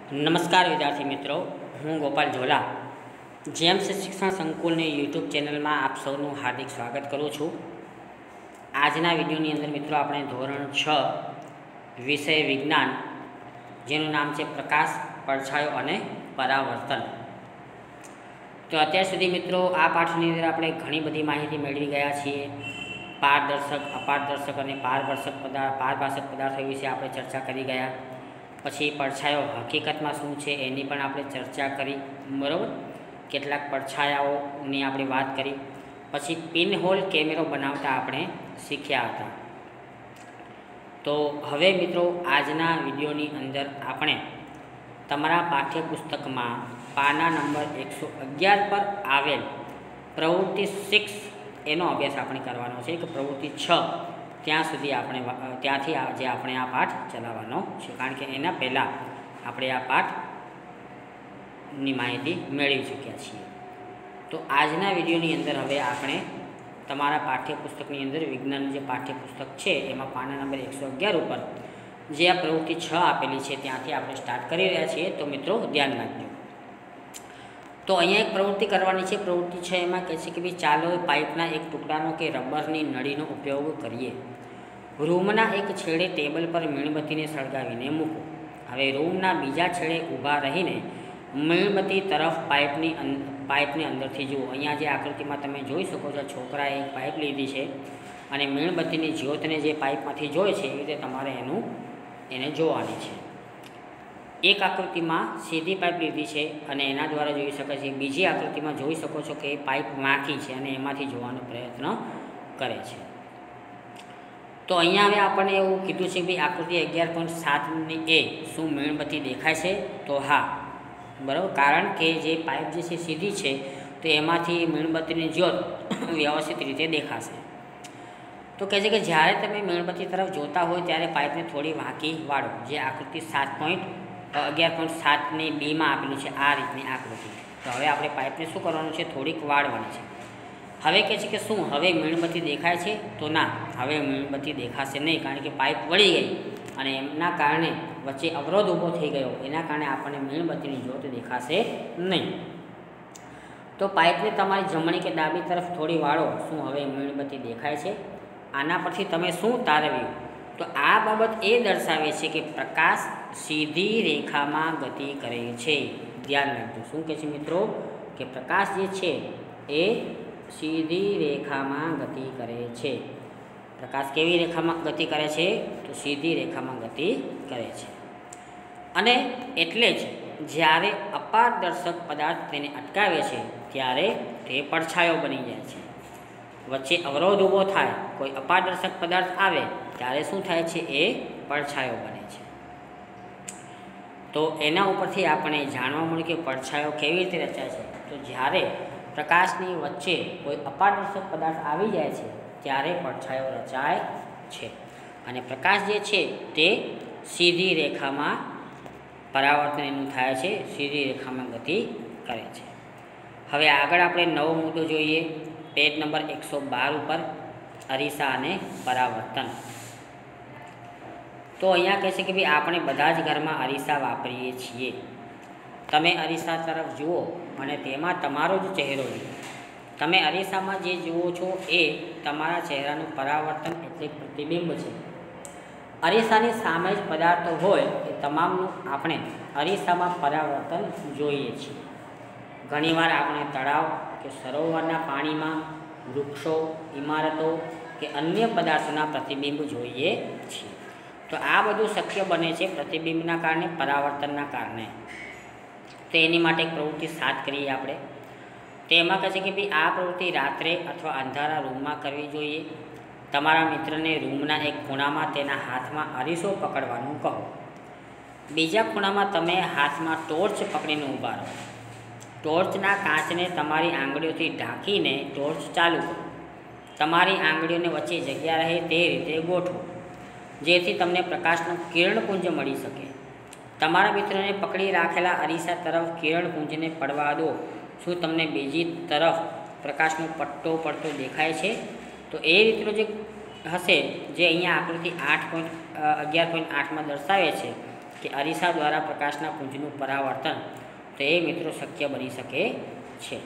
નમસ્કાર વિદ્યાર્થી મિત્રો, હું ગોપાલ ઝોલા જેમ્સ શિક્ષણ સંકુલની યુટ્યુબ ચેનલમાં આપ સૌનું હાર્દિક સ્વાગત કરું છું. આજના વિડીયોની અંદર મિત્રો આપણે ધોરણ 6 વિષય વિજ્ઞાન, જેનું નામ છે પ્રકાશ, પડછાયો અને પરાવર્તન. તો અત્યાર સુધી મિત્રો આ પાઠની અંદર આપણે ઘણી બધી માહિતી મેળવી ગયા છીએ. પારદર્શક, અપારદર્શક અને પારભાષક પદાર્થો વિશે આપણે ચર્ચા કરી ગયા. પછી પડછાયો હકીકતમાં શું છે એની પણ આપણે ચર્ચા કરી, બરાબર. કેટલાક પડછાયાઓની આપણે વાત કરી. પછી પિનહોલ કેમેરો બનાવતા આપણે શીખ્યા હતા. તો હવે મિત્રો આજના વિડીયોની અંદર આપણે તમારા પાઠ્યપુસ્તકમાં પાના નંબર 111 પર આવેલ પ્રવૃત્તિ 6 એનો અભ્યાસ આપણે કરવાનો છે, કે પ્રવૃત્તિ 6 ત્યાં સુધી ત્યાંથી આજે આપણે આ પાઠ ચલાવવાનો છે, કારણ કે એના પહેલાં આપણે આ પાઠની માહિતી મેળવી ચૂક્યા છીએ. તો આજના વિડીયોની અંદર હવે આપણે તમારા પાઠ્યપુસ્તકની અંદર વિજ્ઞાનનું જે પાઠ્યપુસ્તક છે એમાં પાના નંબર 111 ઉપર જે આ પ્રવૃત્તિ 6 આપેલી છે ત્યાંથી આપણે સ્ટાર્ટ કરી રહ્યા છીએ. તો મિત્રો ધ્યાન રાખજો. તો અહીંયા એક પ્રવૃત્તિ કરવાની છે. પ્રવૃત્તિ 6 એમાં કહે છે કે ભાઈ ચાલો પાઇપના એક ટુકડાનો કે રબરની નળીનો ઉપયોગ કરીએ. રૂમના એક છેડે ટેબલ પર મીણબત્તીને સળગાવીને મૂકો. હવે રૂમના બીજા છેડે ઊભા રહીને મીણબત્તી તરફ પાઇપની અંદરથી જુઓ. અહીંયા જે આકૃતિમાં તમે જોઈ શકો છો, છોકરાએ એક પાઇપ લીધી છે અને મીણબત્તીની જ્યોતને જે પાઇપમાંથી જોઈ છે એ રીતે તમારે એને જોવાની છે. એક આકૃતિમાં સીધી પાઇપ લીધી છે અને એના દ્વારા જોઈ શકાય છે. બીજી આકૃતિમાં જોઈ શકો છો કે પાઇપ વાંકી છે અને એમાંથી જોવાનો પ્રયત્ન કરે છે. તો અહીંયા હવે આપણને એવું કીધું છે કે ભાઈ આકૃતિ 11.7ની એ શું મીણબત્તી દેખાય છે? તો હા, બરાબર. કારણ કે જે પાઇપ જે છે સીધી છે તો એમાંથી મીણબત્તીની જ્યોત વ્યવસ્થિત રીતે દેખાશે. તો કહે છે કે જ્યારે તમે મીણબત્તી તરફ જોતા હોય ત્યારે પાઇપને થોડી વાંકી વાળો. જે આકૃતિ 11.7ની બીમાં આપેલું છે આ રીતની આકૃતિ. તો હવે આપણે પાઇપને શું કરવાનું છે? થોડીક વાળવાની છે. હવે કહે છે કે શું હવે મીણબત્તી દેખાય છે? તો ના, હવે મીણબત્તી દેખાશે નહીં, કારણ કે પાઇપ વળી ગઈ અને એમના કારણે વચ્ચે અવરોધ ઊભો થઈ ગયો. એના કારણે આપણને મીણબત્તીની જ્યોત દેખાશે નહીં. તો પાઇપને તમારી જમણી કે ડાબી તરફ થોડી વાળો. શું હવે મીણબત્તી દેખાય છે? આના પરથી તમે શું તારવ્યું? તો આ બાબત એ દર્શાવે છે કે પ્રકાશ સીધી રેખામાં ગતિ કરે છે. ધ્યાન રાખજો. શું કહે છે મિત્રો? કે પ્રકાશ જે છે એ સીધી રેખામાં ગતિ કરે છે. પ્રકાશ કેવી રેખામાં ગતિ કરે છે? તો સીધી રેખામાં ગતિ કરે છે. અને એટલે જ જ્યારે અપારદર્શક પદાર્થ તેને અટકાવે છે ત્યારે તે પડછાયો બની જાય છે. વચ્ચે અવરોધ ઊભો થાય, કોઈ અપારદર્શક પદાર્થ આવે ત્યારે શું થાય છે? એ પડછાયો બને છે. તો એના ઉપરથી આપણે જાણવા મળ્યું કે પડછાયો કેવી રીતે રચાય છે. તો જ્યારે પ્રકાશની વચ્ચે કોઈ અપારદર્શક પદાર્થ આવી જાય છે ત્યારે પડછાયો રચાય છે. અને પ્રકાશ જે છે તે સીધી રેખામાં પરાવર્તન એનું થાય છે, સીધી રેખામાં ગતિ કરે છે. હવે આગળ આપણે નવો મુદ્દો જોઈએ. પેજ નંબર 112 ઉપર અરીસા અને પરાવર્તન. તો અહીંયા કહે છે કે ભાઈ આપણે બધા જ ઘરમાં અરીસા વાપરીએ છીએ. તમે અરીસા તરફ જુઓ અને તેમાં તમારો જ ચહેરો જુઓ. તમે અરીસામાં જે જુઓ છો એ તમારા ચહેરાનું પરાવર્તન એટલે પ્રતિબિંબ છે. અરીસાની સામે જ પદાર્થો હોય એ તમામનું આપણે અરીસામાં પરાવર્તન જોઈએ છીએ. ઘણીવાર આપણે તળાવ કે સરોવરના પાણીમાં વૃક્ષો, ઇમારતો કે અન્ય પદાર્થોના પ્રતિબિંબ જોઈએ છીએ. તો આ બધું શક્ય બને છે પ્રતિબિંબના કારણે, પરાવર્તનના કારણે. તો એની માટે એક પ્રવૃત્તિ 7 કરીએ આપણે. તો એમાં કહે છે કે ભાઈ આ પ્રવૃત્તિ રાત્રે અથવા અંધારા રૂમમાં કરવી જોઈએ. તમારા મિત્રને રૂમના એક ખૂણામાં તેના હાથમાં અરીસો પકડવાનું કહો. બીજા ખૂણામાં તમે હાથમાં ટોર્ચ પકડીને ઊભા રહો. ટોર્ચના કાચને તમારી આંગળીઓથી ઢાંકીને ટોર્ચ ચાલુ કરો. તમારી આંગળીઓને વચ્ચે જગ્યા રહે તે રીતે ગોઠવો, જેથી તમને પ્રકાશનું કિરણપુંજ મળી શકે. તમારા મિત્રને પકડી રાખેલા અરીસા તરફ કિરણપુંજને પડવા દો. શું તમને બીજી તરફ પ્રકાશનો પટ્ટો પડતો દેખાય છે? તો એ રીતનો જે હશે, જે અહીંયા આકૃતિ 11.8માં દર્શાવે છે, કે અરીસા દ્વારા પ્રકાશના પુંજનું પરાવર્તન, તો એ મિત્રો શક્ય બની શકે છે.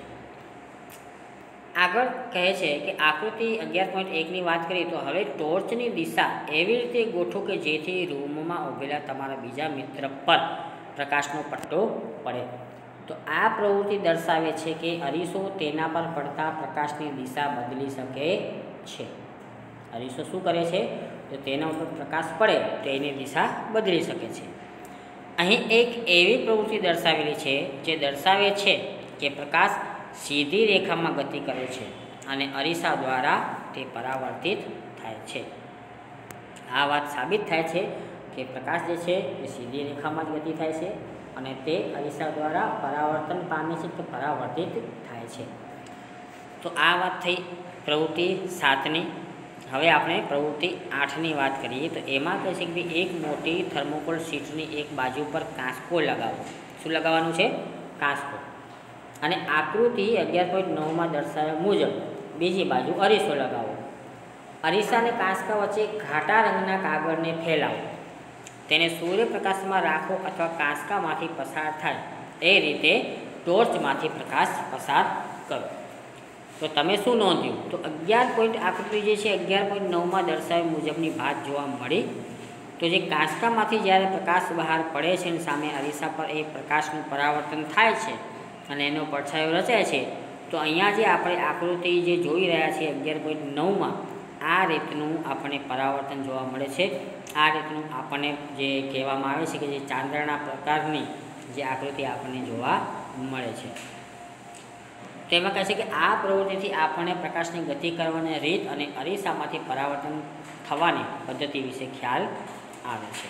આગળ કહે છે કે આકૃતિ 11.1ની વાત કરીએ તો હવે ટોર્ચની દિશા એવી રીતે ગોઠવો કે જેથી રૂમમાં ઊભેલા તમારા બીજા મિત્ર પર પ્રકાશનો પટ્ટો પડે. તો આ પ્રવૃત્તિ દર્શાવે છે કે અરીસો તેના પર પડતા પ્રકાશની દિશા બદલી શકે છે. અરીસો શું કરે છે? તો તેના ઉપર પ્રકાશ પડે તો એની દિશા બદલી શકે છે. અહીં એક એવી પ્રવૃત્તિ દર્શાવેલી છે જે દર્શાવે છે કે પ્રકાશ સીધી રેખામાં ગતિ કરે છે અને અરીસા દ્વારા તે પરાવર્તિત થાય છે. આ વાત સાબિત થાય છે કે પ્રકાશ જે છે એ સીધી રેખામાં જ ગતિ થાય છે અને તે અરીસા દ્વારા પરાવર્તન પામે છે કે પરાવર્તિત થાય છે. તો આ વાત થઈ પ્રવૃત્તિ 7ની. હવે આપણે પ્રવૃત્તિ 8ની વાત કરીએ તો એમાં કહે છે કે એક મોટી થર્મોકોલ શીટની એક બાજુ પર કાંસકો લગાવો. શું લગાવવાનું છે? કાંસકો. અને આકૃતિ 11.9માં દર્શાવ્યા મુજબ બીજી બાજુ અરીસો લગાવો. અરીસા અને કાંસકા વચ્ચે ઘાટા રંગના કાગળને ફેલાવો. તેને સૂર્યપ્રકાશમાં રાખો અથવા કાંસકામાંથી પસાર થાય એ રીતે ટોર્ચમાંથી પ્રકાશ પસાર કરો. તો તમે શું નોંધ્યું? તો 11. આકૃતિ જે છે 11.9માં દર્શાવ્યા મુજબની વાત જોવા મળી. તો જે કાંસકામાંથી જ્યારે પ્રકાશ બહાર પડે છે અને સામે અરીસા પર એ પ્રકાશનું પરાવર્તન થાય છે અને એનો પડછાયો રચાય છે, તો અહીંયા જે આપણે આકૃતિ જે જોઈ રહ્યા છીએ 11.9માં આ રીતનું આપણને પરાવર્તન જોવા મળે છે. આ રીતનું આપણને જે કહેવામાં આવે છે કે જે ચાંદ્રના પ્રકારની જે આકૃતિ આપણને જોવા મળે છે. તેમાં કહે છે કે આ પ્રવૃત્તિથી આપણને પ્રકાશની ગતિ કરવાની રીત અને અરીસામાંથી પરાવર્તન થવાની પદ્ધતિ વિશે ખ્યાલ આવે છે.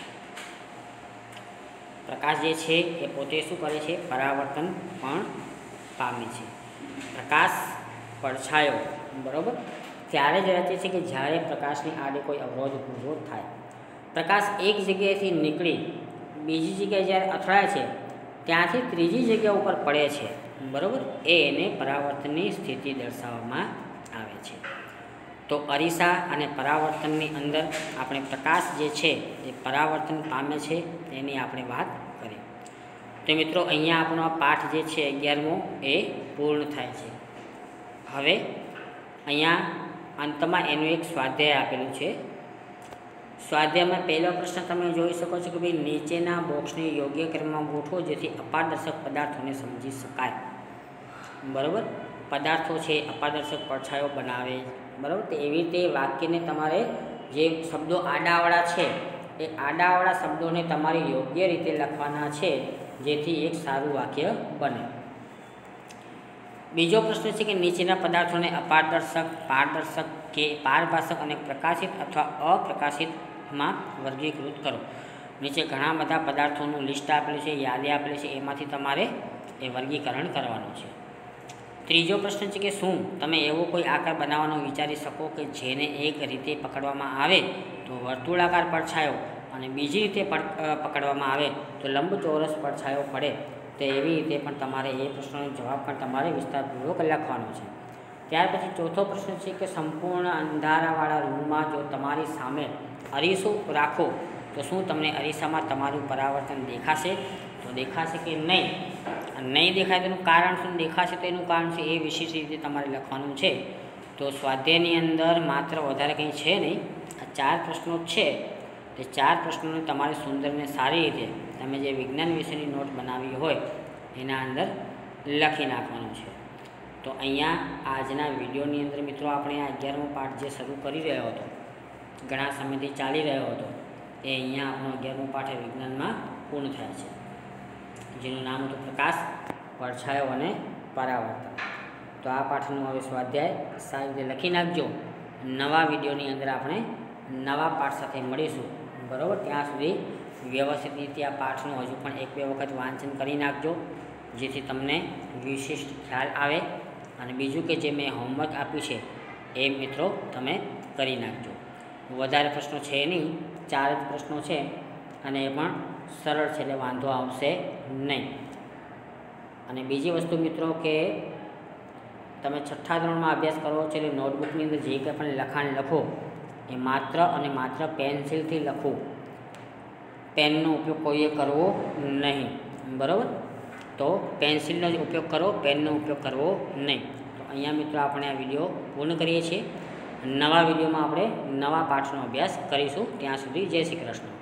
પ્રકાશ જે છે એ પોતે શું કરે છે? પરાવર્તન પણ પામે છે. પ્રકાશ પડછાયો બરાબર ત્યારે જ રચે છે કે જ્યારે પ્રકાશની આડે કોઈ અવરોધ ઊભો થાય. પ્રકાશ એક જગ્યાએથી નીકળી બીજી જગ્યાએ જ્યારે અથડાય છે ત્યાંથી ત્રીજી જગ્યા ઉપર પડે છે બરાબર, એને પરાવર્તનની સ્થિતિ દર્શાવવામાં આવે છે. તો અરીસા અને પરાવર્તનની અંદર આપણે પ્રકાશ જે છે એ પરાવર્તન પામે છે એની આપણે વાત કરી. તો મિત્રો અહીંયા આપણો આ પાઠ જે છે 11મો એ પૂર્ણ થાય છે. હવે અહીંયા અંતમાં એનું એક સ્વાધ્યાય આપેલું છે. સ્વાધ્યાયમાં પહેલો પ્રશ્ન તમે જોઈ શકો છો કે ભાઈ નીચેના બોક્સને યોગ્ય ક્રમમાં ગોઠવો જેથી અપારદર્શક પદાર્થોને સમજી શકાય. બરાબર, પદાર્થો છે અપારદર્શક પડછાયો બનાવે બરાબર. તો એવી રીતે વાક્યને તમારે જે શબ્દો આડાવાળા છે એ આડાવાળા શબ્દોને તમારે યોગ્ય રીતે લખવાના છે જેથી એક સારું વાક્ય બને. બીજો પ્રશ્ન છે કે નીચેના પદાર્થોને અપારદર્શક, પારદર્શક કે પારભાષક અને પ્રકાશિત અથવા અપ્રકાશિતમાં વર્ગીકૃત કરો. નીચે ઘણા બધા પદાર્થોનું લિસ્ટ આપેલું છે, યાદી આપેલી છે, એમાંથી તમારે એ વર્ગીકરણ કરવાનું છે. ત્રીજો પ્રશ્ન છે કે શું તમે એવો કોઈ આકાર બનાવવાનો વિચારી શકો કે જેને એક રીતે પકડવામાં આવે તો વર્તુળાકાર પડછાયો અને બીજી રીતે પકડવામાં આવે તો લંબચોરસ પડછાયો પડે. તો એવી રીતે પણ તમારે એ પ્રશ્નનો જવાબ પણ તમારે વિસ્તારપૂર્વક લખવાનો છે. ત્યાર પછી ચોથો પ્રશ્ન છે કે સંપૂર્ણ અંધારાવાળા રૂમમાં જો તમારી સામે અરીસો રાખો તો શું તમને અરીસામાં તમારું પરાવર્તન દેખાશે? તો દેખાશે કે નહીં? નહીં દેખાય તેનું કારણ શું? દેખાશે તો એનું કારણ છે એ વિશેષ રીતે તમારે લખવાનું છે. તો સ્વાધ્યાયની અંદર માત્ર વધારે કંઈ છે નહીં, આ 4 પ્રશ્નો છે. તે 4 પ્રશ્નોને તમારે સુંદર ને સારી રીતે તમે જે વિજ્ઞાન વિશેની નોટ બનાવી હોય એના અંદર લખી નાખવાનું છે. તો અહીંયા આજના વિડીયોની અંદર મિત્રો આપણે આ 11મો પાઠ જે શરૂ કરી રહ્યો હતો, ઘણા સમયથી ચાલી રહ્યો હતો, એ અહીંયા આપણો 11મો પાઠ વિજ્ઞાનમાં પૂર્ણ થાય છે, જેનું નામ હતું પ્રકાશ, પડછાયો અને પરાવર્તન. તો આ પાઠનું હવે સ્વાધ્યાય સારી રીતે લખી નાખજો. નવા વિડીયોની અંદર આપણે નવા પાઠ સાથે મળીશું બરાબર. ત્યાં સુધી વ્યવસ્થિત રીતે આ પાઠનું હજુ પણ 1-2 વખત વાંચન કરી નાખજો જેથી તમને વિશિષ્ટ ખ્યાલ આવે. અને બીજું કે જે મેં હોમવર્ક આપ્યું છે એ મિત્રો તમે કરી નાખજો. વધારે પ્રશ્નો છે નહીં, 4 જ પ્રશ્નો છે અને એ પણ સરળ છે એટલે વાંધો આવશે નહીં. અને બીજી વસ્તુ મિત્રો કે તમે 6થા ધોરણમાં અભ્યાસ કરો છો એટલે નોટબુકની અંદર જે કંઈ પણ લખાણ લખો એ માત્ર અને માત્ર પેન્સિલથી લખવું. પેનનો ઉપયોગ કોઈએ કરવો નહીં, બરાબર. તો પેન્સિલનો જ ઉપયોગ કરો, પેનનો ઉપયોગ કરવો નહીં. તો અહીંયા મિત્રો આપણે આ વિડીયો પૂર્ણ કરીએ છીએ. નવા વિડીયોમાં આપણે નવા પાઠનો અભ્યાસ કરીશું. ત્યાં સુધી જય શ્રી કૃષ્ણ.